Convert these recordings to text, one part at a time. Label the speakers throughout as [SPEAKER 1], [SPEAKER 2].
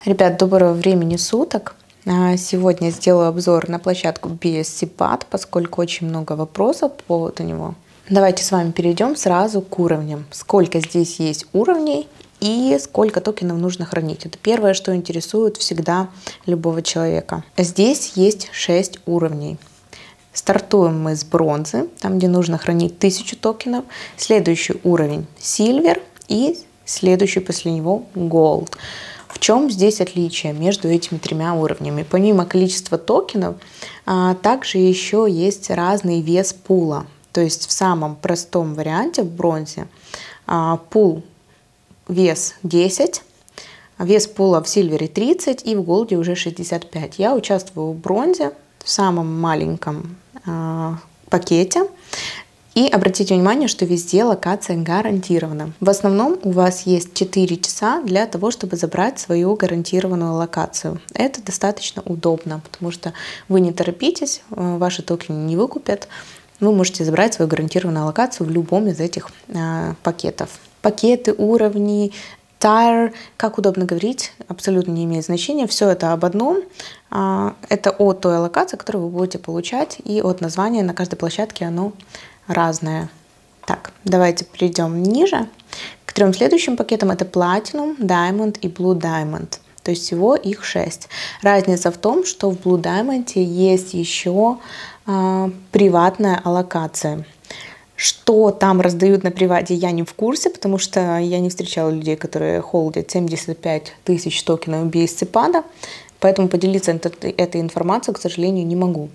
[SPEAKER 1] Ребят, доброго времени суток. Сегодня сделаю обзор на площадку BSCPad, поскольку очень много вопросов по поводу него. Давайте с вами перейдем сразу к уровням. Сколько здесь есть уровней и сколько токенов нужно хранить. Это первое, что интересует всегда любого человека. Здесь есть 6 уровней. Стартуем мы с бронзы, там где нужно хранить 1000 токенов. Следующий уровень Silver и следующий после него Gold. В чем здесь отличие между этими тремя уровнями? Помимо количества токенов, также еще есть разный вес пула. То есть в самом простом варианте в бронзе пул вес 10, вес пула в сильвере 30 и в голде уже 65. Я участвую в бронзе в самом маленьком пакете. И обратите внимание, что везде локация гарантирована. В основном у вас есть 4 часа для того, чтобы забрать свою гарантированную локацию. Это достаточно удобно, потому что вы не торопитесь, ваши токены не выкупят. Вы можете забрать свою гарантированную локацию в любом из этих пакетов. Пакеты, уровни, тайр, как удобно говорить, абсолютно не имеет значения. Все это об одном. Это от той локации, которую вы будете получать, и от названия на каждой площадке оно разное. Так, давайте перейдем ниже. К трем следующим пакетам: это Platinum, Diamond и Blue Diamond. То есть всего их 6. Разница в том, что в Blue Diamond есть еще приватная аллокация. Что там раздают на привате, я не в курсе, потому что я не встречала людей, которые холдят 75 тысяч токенов BSCPad, поэтому поделиться этой информацией, к сожалению, не могу.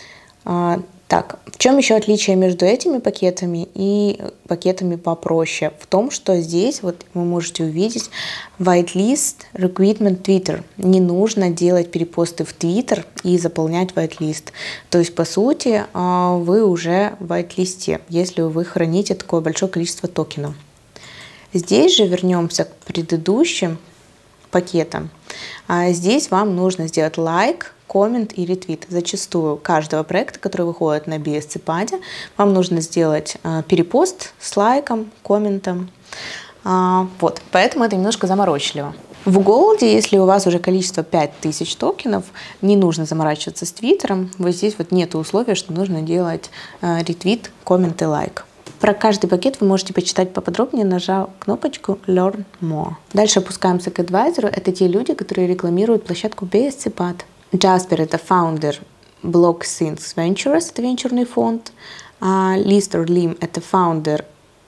[SPEAKER 1] Так, в чем еще отличие между этими пакетами и пакетами попроще? В том, что здесь вот вы можете увидеть whitelist requirement Twitter. Не нужно делать перепосты в Twitter и заполнять whitelist. То есть, по сути, вы уже в whitelist, если вы храните такое большое количество токенов. Здесь же вернемся к предыдущим пакетам. Здесь вам нужно сделать лайк, коммент и ретвит. Зачастую каждого проекта, который выходит на BSCPad, вам нужно сделать перепост с лайком, комментом. Вот, поэтому это немножко заморочливо. В Gold, если у вас уже количество 5000 токенов, не нужно заморачиваться с Твиттером. Вот здесь вот нет условия, что нужно делать ретвит, коммент и лайк. Про каждый пакет вы можете почитать поподробнее, нажав кнопочку Learn More. Дальше опускаемся к адвайзеру. Это те люди, которые рекламируют площадку BSCPad. Jasper — это founder BlockSync Ventures, это венчурный фонд. Lister Lim — это founder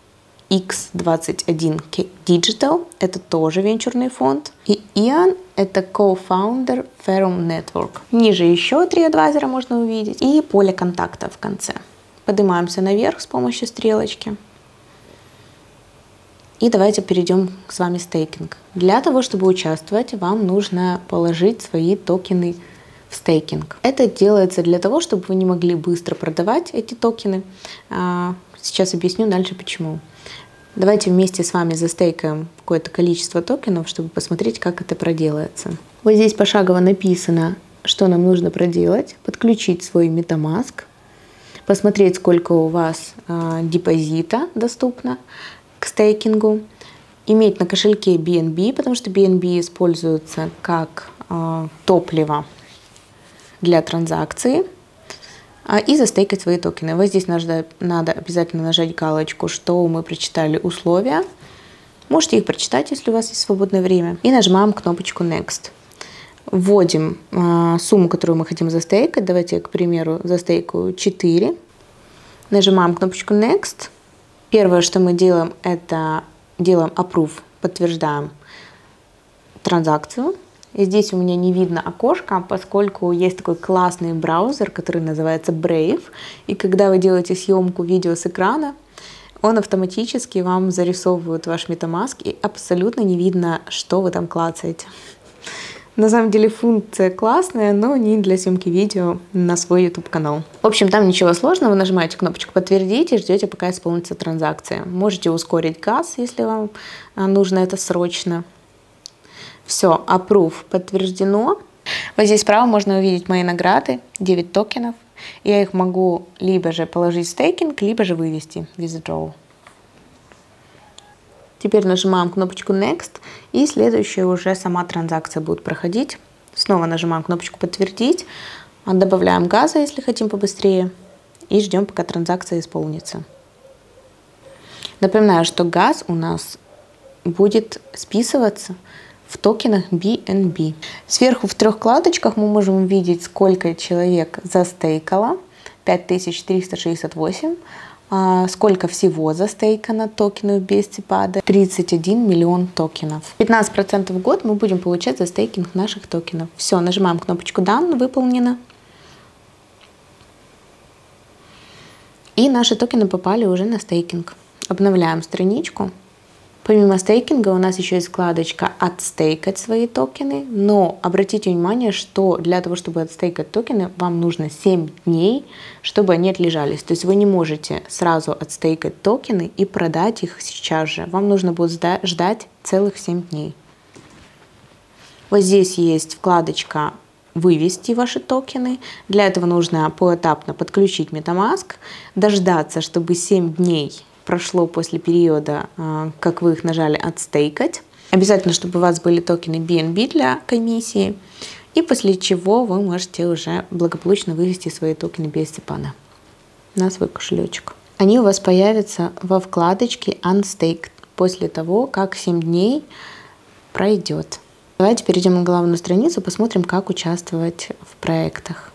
[SPEAKER 1] X21 Digital, это тоже венчурный фонд. И Ian — это co-founder Ferrum Network. Ниже еще 3 адвайзера можно увидеть и поле контакта в конце. Поднимаемся наверх с помощью стрелочки. И давайте перейдем с вами в стейкинг. Для того, чтобы участвовать, вам нужно положить свои токены в стейкинг. Это делается для того, чтобы вы не могли быстро продавать эти токены. Сейчас объясню дальше почему. Давайте вместе с вами застейкаем какое-то количество токенов, чтобы посмотреть, как это проделается. Вот здесь пошагово написано, что нам нужно проделать. Подключить свой MetaMask, посмотреть, сколько у вас депозита доступно к стейкингу, иметь на кошельке BNB, потому что BNB используется как топливо для транзакции, и застейкать свои токены. Вот здесь надо обязательно нажать галочку, что мы прочитали условия. Можете их прочитать, если у вас есть свободное время. И нажимаем кнопочку Next. Вводим сумму, которую мы хотим застейкать. Давайте я, к примеру, застейкаю 4. Нажимаем кнопочку Next. Первое, что мы делаем, это делаем Approve, подтверждаем транзакцию. И здесь у меня не видно окошко, поскольку есть такой классный браузер, который называется Brave. И когда вы делаете съемку видео с экрана, он автоматически вам зарисовывает ваш MetaMask, и абсолютно не видно, что вы там клацаете. На самом деле функция классная, но не для съемки видео на свой YouTube канал. В общем, там ничего сложного. Вы нажимаете кнопочку «Подтвердить» и ждете, пока исполнится транзакция. Можете ускорить газ, если вам нужно это срочно. Все, Approve подтверждено. Вот здесь справа можно увидеть мои награды, 9 токенов. Я их могу либо же положить в стейкинг, либо же вывести в withdrawal. Теперь нажимаем кнопочку Next, и следующая уже сама транзакция будет проходить. Снова нажимаем кнопочку «Подтвердить», добавляем газа, если хотим побыстрее, и ждем, пока транзакция исполнится. Напоминаю, что газ у нас будет списываться в токенах BNB. Сверху в 3 вкладочках мы можем увидеть, сколько человек застейкало, 5368. Сколько всего застейкано токенов BSC-PAD? 31 миллион токенов. 15% в год мы будем получать за стейкинг наших токенов. Все, нажимаем кнопочку Done, выполнено. И наши токены попали уже на стейкинг. Обновляем страничку. Помимо стейкинга у нас еще есть вкладочка «Отстейкать свои токены», но обратите внимание, что для того, чтобы отстейкать токены, вам нужно 7 дней, чтобы они отлежались. То есть вы не можете сразу отстейкать токены и продать их сейчас же. Вам нужно будет ждать целых 7 дней. Вот здесь есть вкладочка «Вывести ваши токены». Для этого нужно поэтапно подключить MetaMask, дождаться, чтобы 7 дней прошло после периода, как вы их нажали «Отстейкать». Обязательно, чтобы у вас были токены BNB для комиссии. И после чего вы можете уже благополучно вывести свои токены BSC-PAD на свой кошелечек. Они у вас появятся во вкладочке «Unstaked» после того, как 7 дней пройдет. Давайте перейдем на главную страницу, посмотрим, как участвовать в проектах.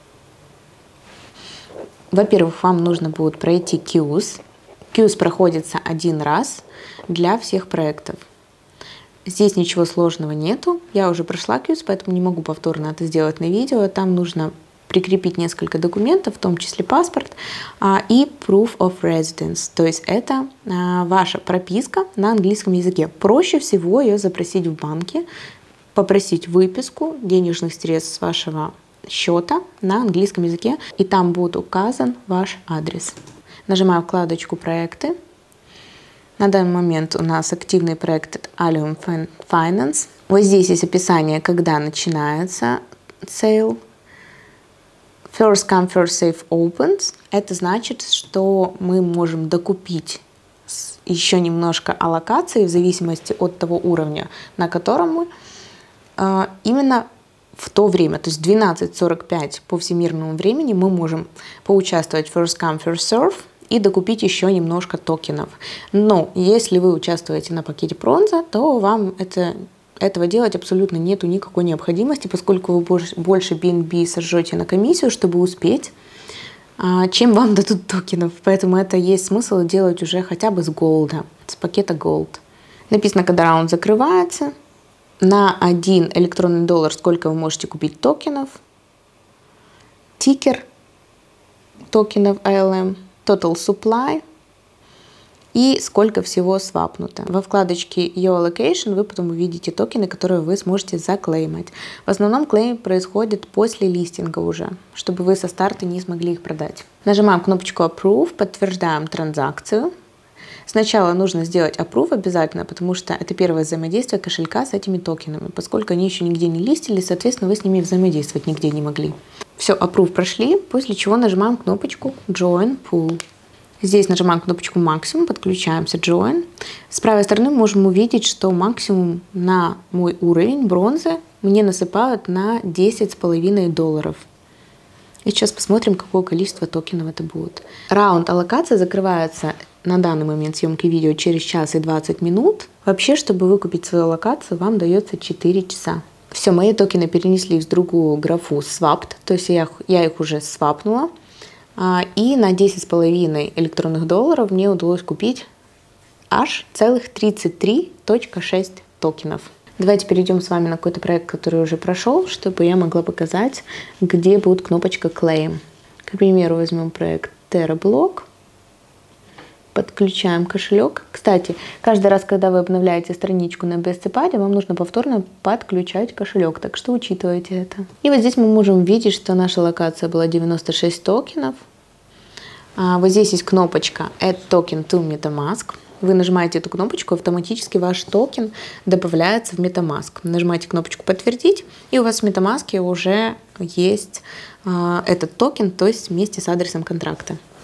[SPEAKER 1] Во-первых, вам нужно будет пройти Queues. Queues проходится один раз для всех проектов. Здесь ничего сложного нету. Я уже прошла Queues, поэтому не могу повторно это сделать на видео. Там нужно прикрепить несколько документов, в том числе паспорт и Proof of Residence. То есть это ваша прописка на английском языке. Проще всего ее запросить в банке, попросить выписку денежных средств с вашего счета на английском языке, и там будет указан ваш адрес. Нажимаю вкладочку «Проекты». На данный момент у нас активный проект Allium Finance. Вот здесь есть описание, когда начинается сейл. First come, first save opens. Это значит, что мы можем докупить еще немножко аллокации в зависимости от того уровня, на котором мы именно в то время, то есть 12:45 по всемирному времени, мы можем поучаствовать в First Come, First Serve и докупить еще немножко токенов. Но если вы участвуете на пакете бронза, то вам этого делать абсолютно нету никакой необходимости, поскольку вы больше BNB сожжете на комиссию, чтобы успеть, чем вам дадут токенов. Поэтому это есть смысл делать уже хотя бы с голда, с пакета Gold. Написано, когда раунд закрывается. На 1 электронный доллар сколько вы можете купить токенов. Тикер токенов ALM. Total Supply и сколько всего свапнуто. Во вкладочке Your Allocation вы потом увидите токены, которые вы сможете заклеймать. В основном клейм происходит после листинга уже, чтобы вы со старта не смогли их продать. Нажимаем кнопочку Approve, подтверждаем транзакцию. Сначала нужно сделать Approve обязательно, потому что это первое взаимодействие кошелька с этими токенами. Поскольку они еще нигде не листились, соответственно, вы с ними взаимодействовать нигде не могли. Все, Approve прошли, после чего нажимаем кнопочку Join Pool. Здесь нажимаем кнопочку Максимум, подключаемся Join. С правой стороны можем увидеть, что максимум на мой уровень бронзы мне насыпают на 10,5 долларов. И сейчас посмотрим, какое количество токенов это будет. Раунд аллокации закрывается на данный момент съемки видео через час и 20 минут. Вообще, чтобы выкупить свою аллокацию, вам дается 4 часа. Все, мои токены перенеслись в другую графу Swapped, то есть я их уже свапнула. И на 10,5 электронных долларов мне удалось купить аж целых 33,6 токенов. Давайте перейдем с вами на какой-то проект, который уже прошел, чтобы я могла показать, где будет кнопочка Claim. К примеру, возьмем проект TerraBlock. Подключаем кошелек. Кстати, каждый раз, когда вы обновляете страничку на BSC-PAD, вам нужно повторно подключать кошелек, так что учитывайте это. И вот здесь мы можем видеть, что наша локация была 96 токенов. Вот здесь есть кнопочка Add Token to MetaMask. Вы нажимаете эту кнопочку, автоматически ваш токен добавляется в MetaMask. Нажимаете кнопочку «Подтвердить», и у вас в MetaMask уже есть этот токен, то есть вместе с адресом контракта.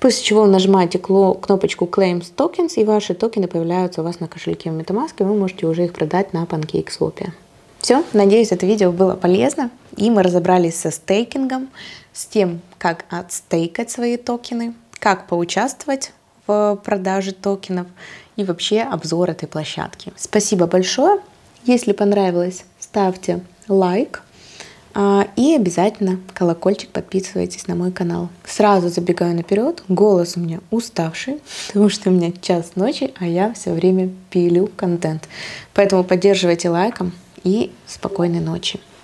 [SPEAKER 1] После чего вы нажимаете кнопочку Claim Tokens, и ваши токены появляются у вас на кошельке в MetaMask, и вы можете уже их продать на PancakeSwap. Все, надеюсь, это видео было полезно, и мы разобрались со стейкингом, с тем, как отстейкать свои токены, как поучаствовать в продаже токенов и вообще обзор этой площадки. Спасибо большое. Если понравилось, ставьте лайк. И обязательно колокольчик, подписывайтесь на мой канал. Сразу забегаю наперед, голос у меня уставший, потому что у меня час ночи, а я все время пилю контент. Поэтому поддерживайте лайком и спокойной ночи.